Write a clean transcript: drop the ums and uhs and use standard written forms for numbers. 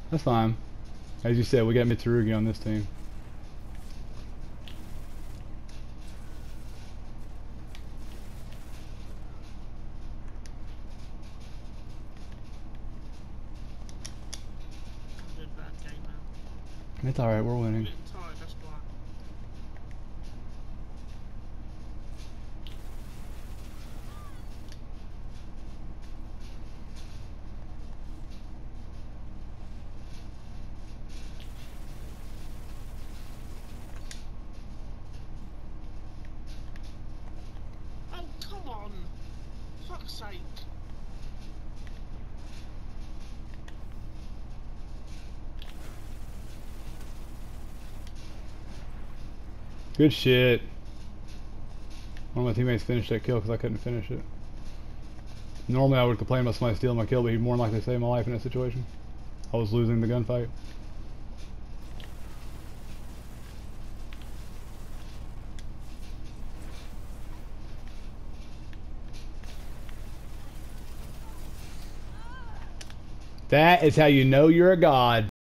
That's fine. As you said, we got Mitsurugi on this team. I'm doing a bad game now. It's alright, we're I'm winning. getting tired, that's why. Oh, come on! Fuck's sake. Good shit. One of my teammates finished that kill because I couldn't finish it. Normally I would complain about somebody stealing my kill, but he'd more than likely save my life in that situation. I was losing the gunfight. That is how you know you're a god.